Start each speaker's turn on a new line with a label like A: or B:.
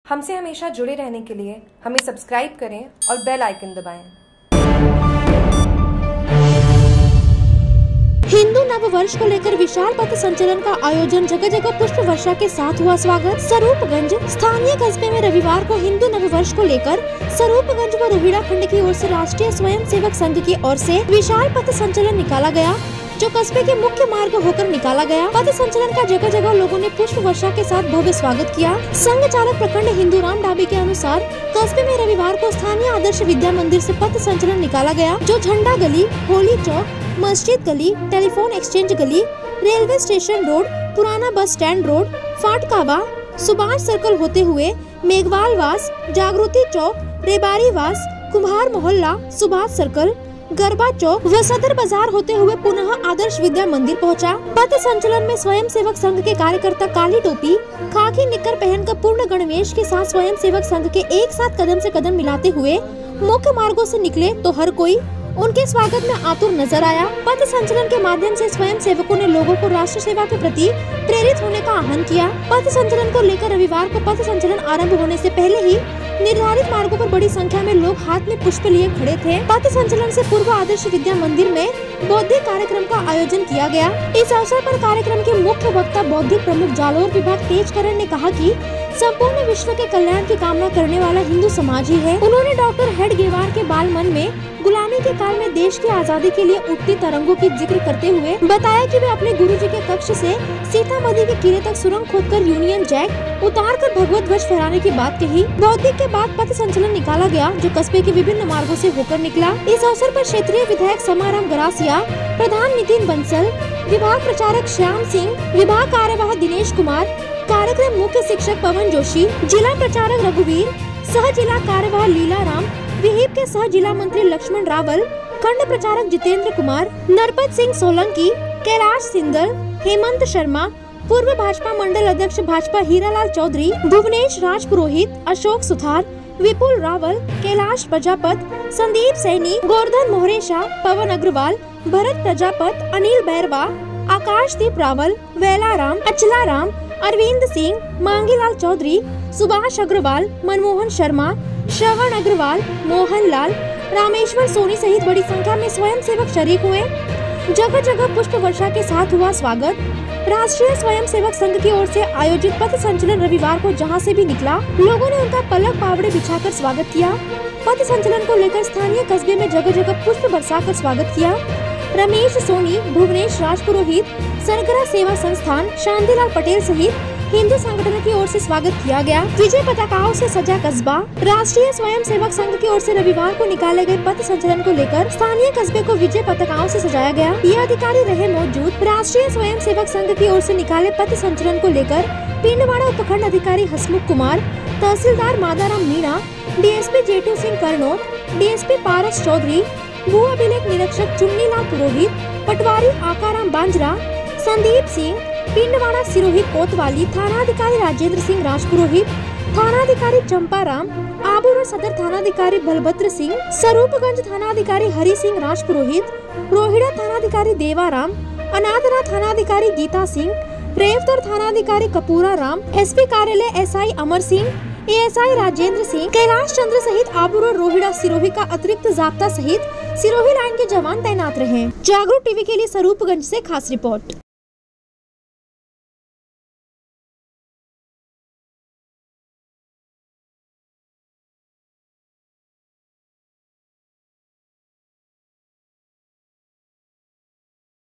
A: हमसे हमेशा जुड़े रहने के लिए हमें सब्सक्राइब करें और बेल आइकन दबाएं।
B: हिंदू नव वर्ष को लेकर विशाल पथ संचलन का आयोजन, जगह जगह पुष्प वर्षा के साथ हुआ स्वागत। स्वरूपगंज स्थानीय कस्बे में रविवार को हिंदू नव वर्ष को लेकर स्वरूपगंज व रोहिड़ा खंड की ओर से राष्ट्रीय स्वयं सेवक संघ की ओर से विशाल पथ संचलन निकाला गया, जो कस्बे के मुख्य मार्ग होकर निकाला गया। पथ संचलन का जगह जगह लोगों ने पुष्प वर्षा के साथ भव्य स्वागत किया। संघ चालक प्रखंड हिंदूराम डाबी के अनुसार कस्बे में रविवार को स्थानीय आदर्श विद्या मंदिर से पथ संचलन निकाला गया, जो झंडा गली, Holi Chowk, Masjid Gali, telephone exchange Gali, railway station road, पुराना बस स्टैंड रोड, फाटकावा, सुभाष सर्कल होते हुए मेघवाल वास, जागृति चौक, रेबारी वास, कुम्हार मोहल्ला, सुभाष सर्कल, गरबा चौक व सदर बाजार होते हुए पुनः आदर्श विद्या मंदिर पहुंचा। पथ संचलन में स्वयं सेवक संघ के कार्यकर्ता काली टोपी, खाकी निक्कर पहनकर पूर्ण गणवेश के साथ स्वयं सेवक संघ के एक साथ कदम से कदम मिलाते हुए मुख्य मार्गों से निकले तो हर कोई उनके स्वागत में आतुर नजर आया। पथ संचलन के माध्यम से स्वयं सेवकों ने लोगों को राष्ट्र सेवा के प्रति प्रेरित होने का आह्वान किया। पथ संचलन को लेकर रविवार को पथ संचलन आरंभ होने से पहले ही निर्धारित मार्गों पर बड़ी संख्या में लोग हाथ में पुष्प लिए खड़े थे। पथ संचलन से पूर्व आदर्श विद्या मंदिर में बौद्धिक कार्यक्रम का आयोजन किया गया। इस अवसर पर कार्यक्रम के मुख्य वक्ता बौद्धिक प्रमुख जालोर विभाग तेजकरण ने कहा कि संपूर्ण विश्व के कल्याण की कामना करने वाला हिंदू समाज ही है। उन्होंने डॉक्टर हेडगेवार के बाल मन में गुलामी के काल में देश की आजादी के लिए उठती तरंगों की जिक्र करते हुए बताया कि वे अपने गुरुजी के कक्ष से सीतामढ़ी के किले तक सुरंग खोदकर यूनियन जैक उतारकर भगवत ध्वज फहराने की बात कही। बौद्धिक के बाद पथ संचलन निकाला गया, जो कस्बे के विभिन्न मार्गों से होकर निकला। इस अवसर पर क्षेत्रीय विधायक समाराम गरासिया, प्रधान नितिन बंसल, विभाग प्रचारक श्याम सिंह, विभाग कार्यवाह दिनेश कुमार, कार्यक्रम मुख्य शिक्षक पवन जोशी, जिला प्रचारक रघुवीर, सह जिला कार्यवाह लीला राम, विहिप के सह जिला मंत्री लक्ष्मण रावल, खंड प्रचारक जितेंद्र कुमार, नरपत सिंह सोलंकी, कैलाश सिंदल, हेमंत शर्मा, पूर्व भाजपा मंडल अध्यक्ष भाजपा हीरालाल चौधरी, भुवनेश राज पुरोहित, अशोक सुथार, विपुल रावल, कैलाश प्रजापत, संदीप सैनी, गोवर्धन मोहरेशा, पवन अग्रवाल, भरत प्रजापत, अनिल बैरवा, आकाशदीप रावल, वेलाराम, अचलाराम, अरविंद सिंह, मांगीलाल चौधरी, सुभाष अग्रवाल, मनमोहन शर्मा, श्रवण अग्रवाल, मोहन लाल, रामेश्वर सोनी सहित बड़ी संख्या में स्वयं सेवक शरीक हुए। जगह जगह पुष्प वर्षा के साथ हुआ स्वागत। राष्ट्रीय स्वयं सेवक संघ की ओर से आयोजित पथ संचलन रविवार को जहां से भी निकला, लोगों ने उनका पलक पावड़े बिछाकर स्वागत किया। पथ संचलन को लेकर स्थानीय कस्बे में जगह जगह पुष्प बरसाकर स्वागत किया। रमेश सोनी, भुवनेश राजपुरोहित, सरगरा सेवा संस्थान, शांतिलाल पटेल सहित हिंदू संगठनों की ओर से स्वागत किया गया। विजय पताकाओं से सजा कस्बा। राष्ट्रीय स्वयं सेवक संघ की ओर से रविवार को निकाले गए पथ संचलन को लेकर स्थानीय कस्बे को विजय पताकाओं से सजाया गया। ये अधिकारी रहे मौजूद। राष्ट्रीय स्वयं सेवक संघ की ओर से निकाले पथ संचलन को लेकर पिंडवाड़ा उपखंड अधिकारी हसमुख कुमार, तहसीलदार मादाराम मीणा, डीएसपी जेटू सिंह कर्नौत, डीएसपी पारस चौधरी, भू अभिलेख निरीक्षक चुन्नीलाल पुरोहित, पटवारी आकाराम बांजरा, संदीप सिंह, पिंडवाड़ा सिरोही कोतवाली, थानाधिकारी राजेंद्र सिंह राजपुरोहित, थानाधिकारी चंपाराम, आबूर सदर थानाधिकारी बलभद्र सिंह, स्वरूपगंज थानाधिकारी हरि सिंह राजपुरोहित, रोहिड़ा थानाधिकारी देवाराम, अनादरा थानाधिकारी गीता सिंह, रेवतर थानाधिकारी कपूरा राम, एसपी कार्यालय एसआई अमर सिंह, एएसआई राजेंद्र सिंह, कैलाश चंद्र सहित आबूर और रोहिड़ा सिरोही का अतिरिक्त जाब्ता सहित सिरोही लाइन के जवान तैनात रहे। जागरूक टीवी के लिए स्वरूपगंज से खास रिपोर्ट।